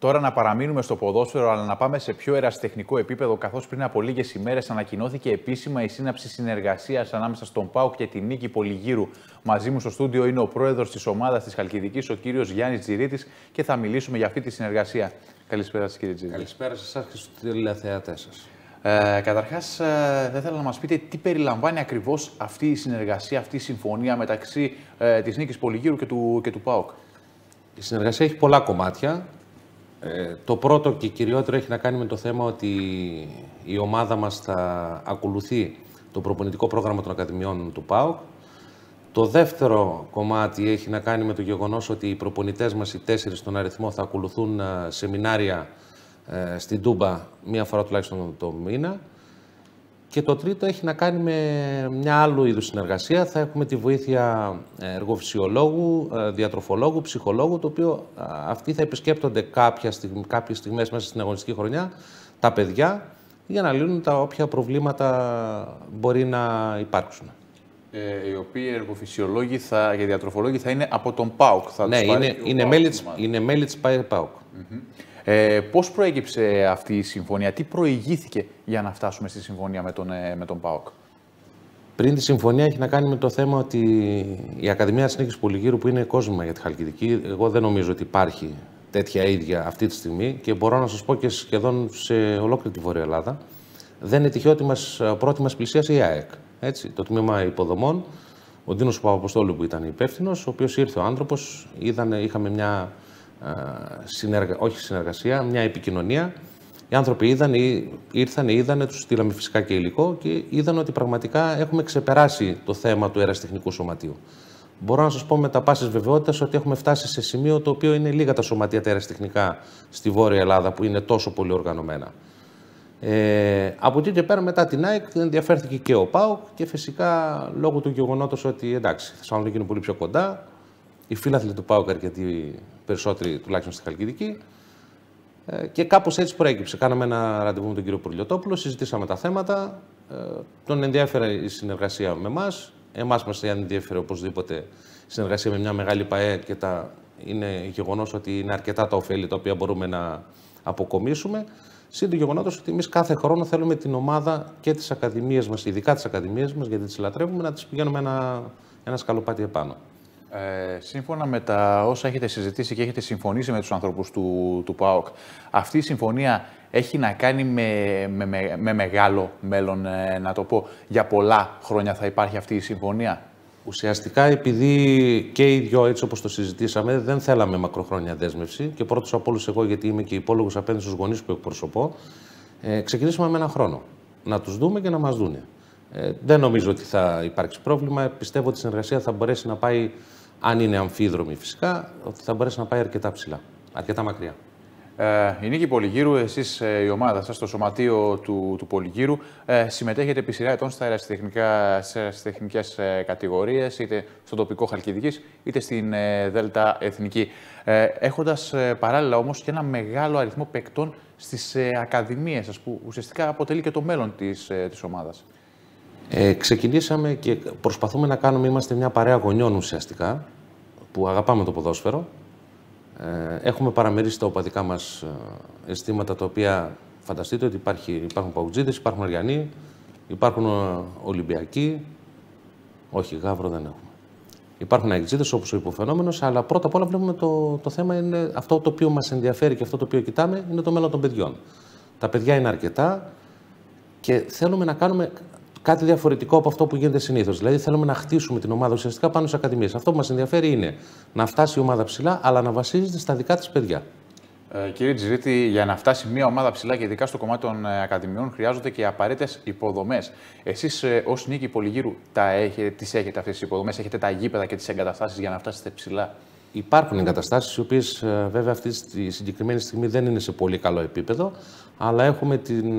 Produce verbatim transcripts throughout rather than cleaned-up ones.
Τώρα να παραμείνουμε στο ποδόσφαιρο, αλλά να πάμε σε πιο ερασιτεχνικό επίπεδο, καθώς πριν από λίγες ημέρες ανακοινώθηκε επίσημα η σύναψη συνεργασίας ανάμεσα στον ΠΑΟΚ και την Νίκη Πολυγύρου. Μαζί μου στο στούντιο είναι ο πρόεδρος της ομάδας της Χαλκιδικής, ο κύριος Γιάννης Τζιρίτης, και θα μιλήσουμε για αυτή τη συνεργασία. Καλησπέρα σας, κύριε Τζιρίτη. Καλησπέρα σε εσάς και στους τηλεθεατές σας. Ε, καταρχάς, ε, θα ήθελα να μας πείτε τι περιλαμβάνει ακριβώς αυτή η συνεργασία, αυτή η συμφωνία μεταξύ ε, της Νίκης Πολυγύρου και του, και του ΠΑΟΚ. Η συνεργασία έχει πολλά κομμάτια. Ε, το πρώτο και κυριότερο έχει να κάνει με το θέμα ότι η ομάδα μας θα ακολουθεί το προπονητικό πρόγραμμα των Ακαδημιών του ΠΑΟΚ. Το δεύτερο κομμάτι έχει να κάνει με το γεγονός ότι οι προπονητές μας, οι τέσσερις στον αριθμό, θα ακολουθούν σεμινάρια ε, στην Τούμπα μία φορά τουλάχιστον το μήνα. Και το τρίτο έχει να κάνει με μια άλλου είδους συνεργασία. Θα έχουμε τη βοήθεια εργοφυσιολόγου, διατροφολόγου, ψυχολόγου, το οποίο αυτοί θα επισκέπτονται κάποια στιγμή, κάποιες στιγμές μέσα στην αγωνιστική χρονιά τα παιδιά για να λύνουν τα όποια προβλήματα μπορεί να υπάρξουν. Ε, οι οποίοι εργοφυσιολόγοι θα, και διατροφολόγοι θα είναι από τον ΠΑΟΚ. Θα ναι, είναι, είναι, μέλη της, είναι μέλη της ΠΑΟΚ. Mm-hmm. Ε, πώς προέκυψε αυτή η συμφωνία, τι προηγήθηκε για να φτάσουμε στη συμφωνία με τον, με τον ΠΑΟΚ? Πριν τη συμφωνία έχει να κάνει με το θέμα ότι η Ακαδημία της Νίκης Πολυγύρου, που είναι κόσμημα για τη Χαλκιδική, εγώ δεν νομίζω ότι υπάρχει τέτοια ίδια αυτή τη στιγμή και μπορώ να σας πω και σχεδόν σε ολόκληρη τη Βόρεια Ελλάδα. Δεν είναι τυχαίο ότι μας, πρώτη μας πλησίασε η ΑΕΚ, έτσι, το τμήμα υποδομών, ο Ντίνος Παπαποστόλου που ήταν υπεύθυνος, ο οποίος ήρθε ο άνθρωπος, είδαν, είχαμε μια Συνεργα... όχι συνεργασία, μια επικοινωνία. Οι άνθρωποι είδαν, ήρθαν, είδαν, τους στείλαμε φυσικά και υλικό και είδαν ότι πραγματικά έχουμε ξεπεράσει το θέμα του ερασιτεχνικού σωματείου. Μπορώ να σας πω με τα πάσης βεβαιότητας ότι έχουμε φτάσει σε σημείο το οποίο είναι λίγα τα σωματεία τα ερασιτεχνικά στη Βόρεια Ελλάδα που είναι τόσο πολύ οργανωμένα. Ε, από εκεί και πέρα, μετά την ΑΕΚ, ενδιαφέρθηκε και ο ΠΑΟΚ και φυσικά λόγω του γεγονότος ότι εντάξει, η Θεσσαλονίκη είναι πολύ πιο κοντά. Οι φίλαθλοι του ΠΑΟΚ αρκετοί περισσότεροι, τουλάχιστον στη Χαλκιδική. Ε, και κάπως έτσι προέκυψε. Κάναμε ένα ραντεβού με τον κύριο Πουρλιωτόπουλο, συζητήσαμε τα θέματα. Ε, τον ενδιέφερε η συνεργασία με εμάς. Εμάς μας ενδιέφερε οπωσδήποτε η συνεργασία με μια μεγάλη ΠΑΕ και τα, είναι γεγονός ότι είναι αρκετά τα ωφέλη τα οποία μπορούμε να αποκομίσουμε. Συν το γεγονότος ότι εμείς κάθε χρόνο θέλουμε την ομάδα και τις ακαδημίες μας, ειδικά τις ακαδημίες μας, γιατί τις λατρεύουμε, να τις πηγαίνουμε ένα, ένα σκαλοπάτι επάνω. Ε, σύμφωνα με τα όσα έχετε συζητήσει και έχετε συμφωνήσει με τους ανθρώπους του, του ΠΑΟΚ, αυτή η συμφωνία έχει να κάνει με, με, με, με μεγάλο μέλλον, ε, να το πω, για πολλά χρόνια θα υπάρχει αυτή η συμφωνία? Ουσιαστικά, επειδή και οι δυο, έτσι όπως το συζητήσαμε, δεν θέλαμε μακροχρόνια δέσμευση και πρώτος από όλους εγώ, γιατί είμαι και υπόλογος απέναντι στους γονείς που εκπροσωπώ, ε, ξεκινήσαμε με ένα χρόνο. Να τους δούμε και να μας δούνε. Ε, δεν νομίζω ότι θα υπάρξει πρόβλημα. Πιστεύω ότι η συνεργασία θα μπορέσει να πάει, αν είναι αμφίδρομη φυσικά, ότι θα μπορέσει να πάει αρκετά ψηλά, αρκετά μακριά. Ε, η Νίκη Πολυγύρου, εσείς, ε, η ομάδα σας, το σωματείο του, του Πολυγύρου, ε, συμμετέχετε επί σειρά ετών στα ερασιτεχνικές ε, κατηγορίες, είτε στο τοπικό Χαλκιδικής, είτε στην ε, Δέλτα Εθνική. Ε, έχοντας ε, παράλληλα όμως και ένα μεγάλο αριθμό παικτών στις ε, ακαδημίες σας, που ουσιαστικά αποτελεί και το μέλλον της, ε, της ομάδας. Ε, ξεκινήσαμε και προσπαθούμε να κάνουμε, είμαστε μια παρέα γονιών ουσιαστικά, που αγαπάμε το ποδόσφαιρο. Ε, έχουμε παραμερίσει τα οπαδικά μας αισθήματα, τα οποία φανταστείτε ότι υπάρχει, υπάρχουν παουτζίδες, υπάρχουν Αριανοί, υπάρχουν Ολυμπιακοί, όχι Γαύρο δεν έχουμε. Υπάρχουν αεξίδες όπως ο υποφαινόμενος, αλλά πρώτα απ' όλα βλέπουμε το, το θέμα είναι αυτό το οποίο μας ενδιαφέρει και αυτό το οποίο κοιτάμε είναι το μέλλον των παιδιών. Τα παιδιά είναι αρκετά και θέλουμε να κάνουμε κάτι διαφορετικό από αυτό που γίνεται συνήθως. Δηλαδή, θέλουμε να χτίσουμε την ομάδα ουσιαστικά πάνω στις ακαδημίες. Αυτό που μας ενδιαφέρει είναι να φτάσει η ομάδα ψηλά, αλλά να βασίζεται στα δικά της παιδιά. Ε, κύριε Τζιρίτη, για να φτάσει μια ομάδα ψηλά και ειδικά στο κομμάτι των ε, ακαδημιών, χρειάζονται και απαραίτητες υποδομές. Εσείς, ε, ως Νίκη Πολυγύρου, τα έχετε, τις έχετε αυτές τις υποδομές, έχετε τα γήπεδα και τις εγκαταστάσεις για να φτάσετε ψηλά? Υπάρχουν εγκαταστάσεις, οι οποίες ε, βέβαια αυτή τη συγκεκριμένη στιγμή δεν είναι σε πολύ καλό επίπεδο, αλλά έχουμε την. Ε,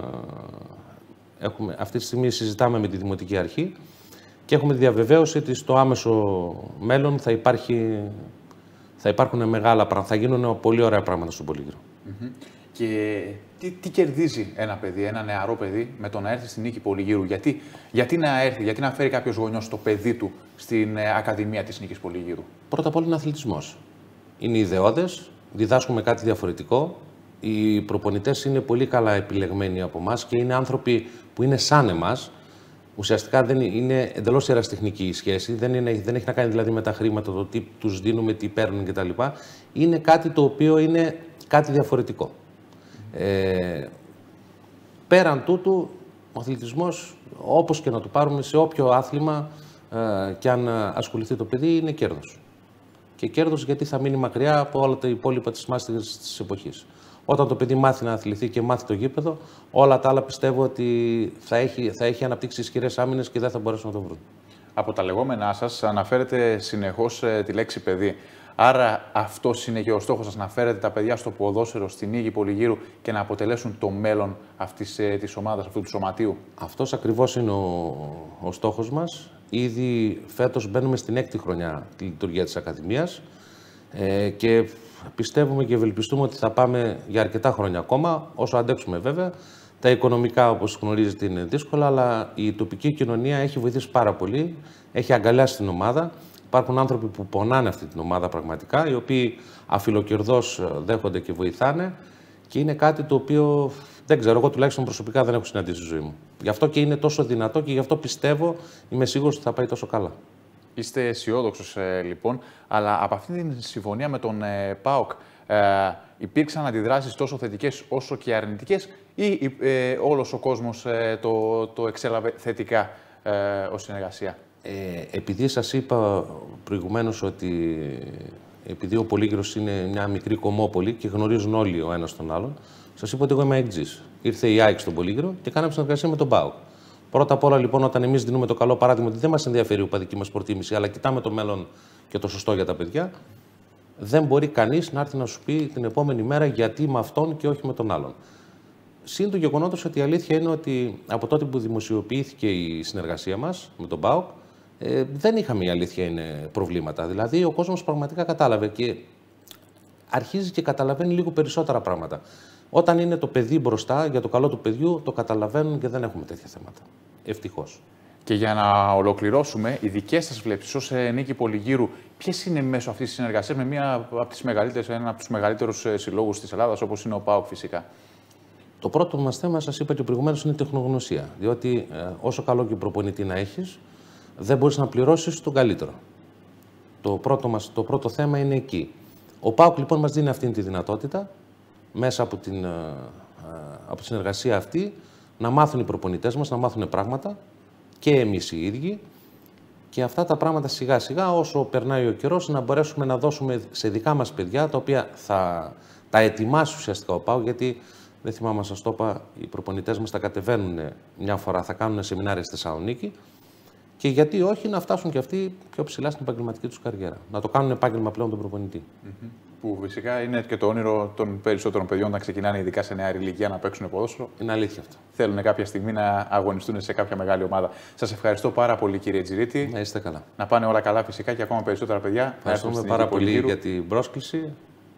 Έχουμε, αυτή τη στιγμή συζητάμε με τη Δημοτική Αρχή και έχουμε τη διαβεβαίωση ότι στο άμεσο μέλλον θα, υπάρχει, θα υπάρχουν μεγάλα πράγματα, θα γίνουν πολύ ωραία πράγματα στον Πολύγυρο. Mm-hmm. Και τι, τι κερδίζει ένα παιδί, ένα νεαρό παιδί, με το να έρθει στην Νίκη Πολυγύρου? Γιατί, γιατί να έρθει, γιατί να φέρει κάποιος γονιός το παιδί του στην ε, Ακαδημία της Νίκης Πολυγύρου? Πρώτα απ' όλα είναι αθλητισμός. Είναι ιδεώδες, διδάσκουμε κάτι διαφορετικό. Οι προπονητές είναι πολύ καλά επιλεγμένοι από εμάς και είναι άνθρωποι που είναι σαν εμάς. Ουσιαστικά δεν είναι εντελώς ερασιτεχνική η σχέση, δεν, είναι, δεν έχει να κάνει δηλαδή με τα χρήματα, το τι τους δίνουμε, τι παίρνουν κτλ. Είναι κάτι το οποίο είναι κάτι διαφορετικό. Ε, πέραν τούτου, ο αθλητισμός, όπως και να το πάρουμε, σε όποιο άθλημα ε, και αν ασχοληθεί το παιδί, είναι κέρδος. Και κέρδος γιατί θα μείνει μακριά από όλα τα υπόλοιπα της μάστιγας της εποχής. Όταν το παιδί μάθει να αθληθεί και μάθει το γήπεδο, όλα τα άλλα πιστεύω ότι θα έχει, θα έχει αναπτύξει ισχυρές άμυνες και δεν θα μπορέσουν να το βρουν. Από τα λεγόμενά σας αναφέρετε συνεχώς ε, τη λέξη παιδί. Άρα αυτός είναι και ο στόχος σας, να φέρετε τα παιδιά στο ποδόσφαιρο, στην Νίκη Πολυγύρου και να αποτελέσουν το μέλλον αυτής ε, της ομάδας, αυτού του σωματείου. Αυτός ακριβώς είναι ο, ο στόχος μας. Ήδη φέτος μπαίνουμε στην έκτη χρονιά τη λειτουργία της Ακαδημίας ε, και πιστεύουμε και ευελπιστούμε ότι θα πάμε για αρκετά χρόνια ακόμα, όσο αντέξουμε βέβαια. Τα οικονομικά, όπως γνωρίζετε, είναι δύσκολα, αλλά η τοπική κοινωνία έχει βοηθήσει πάρα πολύ, έχει αγκαλιάσει την ομάδα. Υπάρχουν άνθρωποι που πονάνε αυτή την ομάδα πραγματικά, οι οποίοι αφιλοκερδώς δέχονται και βοηθάνε και είναι κάτι το οποίο δεν ξέρω, εγώ τουλάχιστον προσωπικά δεν έχω συναντήσει στη ζωή μου. Γι' αυτό και είναι τόσο δυνατό και γι' αυτό πιστεύω, είμαι σίγουρος ότι θα πάει τόσο καλά. Είστε αισιόδοξος ε, λοιπόν, αλλά από αυτή την συμφωνία με τον ε, ΠΑΟΚ ε, υπήρξαν αντιδράσεις τόσο θετικές όσο και αρνητικές ή ε, όλος ο κόσμος ε, το, το εξέλαβε θετικά ε, ως συνεργασία? Ε, επειδή σας είπα προηγουμένως ότι επειδή ο Πολύγυρος είναι μια μικρή κομμόπολη και γνωρίζουν όλοι ο ένας τον άλλον, σας είπα ότι εγώ είμαι αεκτζής. Ήρθε η ΑΕΚ στον Πολύγυρο και κάναμε συνεργασία με τον ΠΑΟΚ. Πρώτα απ' όλα, λοιπόν, όταν εμείς δίνουμε το καλό παράδειγμα ότι δεν μας ενδιαφέρει η οπαδική μας προτίμηση, αλλά κοιτάμε το μέλλον και το σωστό για τα παιδιά, δεν μπορεί κανείς να έρθει να σου πει την επόμενη μέρα γιατί με αυτόν και όχι με τον άλλον. Συν του γεγονότος ότι η αλήθεια είναι ότι από τότε που δημοσιοποιήθηκε η συνεργασία μας με τον ΠΑΟΚ, ε, δεν είχαμε, η αλήθεια είναι, προβλήματα. Δηλαδή, ο κόσμος πραγματικά κατάλαβε και αρχίζει και καταλαβαίνει λίγο περισσότερα πράγματα. Όταν είναι το παιδί μπροστά, για το καλό του παιδιού, το καταλαβαίνουν και δεν έχουμε τέτοια θέματα. Ευτυχώς. Και για να ολοκληρώσουμε, οι δικές σας βλέψεις ως Νίκη Πολυγύρου, ποιες είναι μέσω αυτής της συνεργασίας με μία από τις μεγαλύτερες, έναν από τους μεγαλύτερους συλλόγους της Ελλάδας, όπως είναι ο ΠΑΟΚ φυσικά? Το πρώτο μας θέμα, σας είπα και προηγουμένως, είναι η τεχνογνωσία. Διότι ε, όσο καλό και προπονητή να έχεις, δεν μπορείς να πληρώσεις τον καλύτερο. Το πρώτο, μας, το πρώτο θέμα είναι εκεί. Ο ΠΑΟΚ λοιπόν μας δίνει αυτή τη δυνατότητα, μέσα από την, από τη συνεργασία αυτή, να μάθουν οι προπονητές μας, να μάθουν πράγματα και εμείς οι ίδιοι και αυτά τα πράγματα σιγά σιγά όσο περνάει ο καιρός να μπορέσουμε να δώσουμε σε δικά μας παιδιά, τα οποία θα τα ετοιμάσει ουσιαστικά ο ΠΑΟΚ, γιατί δεν θυμάμαι να σας το είπα, οι προπονητές μας τα κατεβαίνουν μια φορά, θα κάνουν σεμινάρια στη Θεσσαλονίκη και γιατί όχι να φτάσουν και αυτοί πιο ψηλά στην επαγγελματική τους καριέρα. Να το κάνουν επάγγελμα πλέον τον προπονητή. Mm-hmm. Που φυσικά είναι και το όνειρο των περισσότερων παιδιών να ξεκινάνε, ειδικά σε νέα ηλικία, να παίξουν ποδόσφαιρο. Είναι αλήθεια αυτό. Θέλουν κάποια στιγμή να αγωνιστούν σε κάποια μεγάλη ομάδα. Σας ευχαριστώ πάρα πολύ, κύριε Τζιρίτη. Να είστε καλά. Να πάνε όλα καλά φυσικά και ακόμα περισσότερα παιδιά. Ευχαριστούμε πάρα πολύ για την πρόσκληση.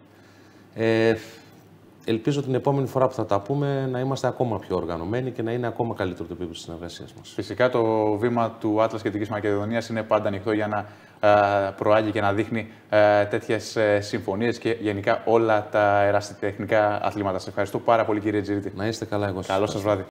Ε, Ελπίζω την επόμενη φορά που θα τα πούμε να είμαστε ακόμα πιο οργανωμένοι και να είναι ακόμα καλύτερο το επίπεδο της συνεργασίας μας. Φυσικά το βήμα του Άτλας Κεντρικής Μακεδονίας είναι πάντα ανοιχτό για να α, προάγει και να δείχνει α, τέτοιες α, συμφωνίες και γενικά όλα τα ερασιτεχνικά αθλήματα. Σας ευχαριστώ πάρα πολύ, κύριε Τζιρίτη. Να είστε καλά, εγώ σας Καλό σας βράδυ.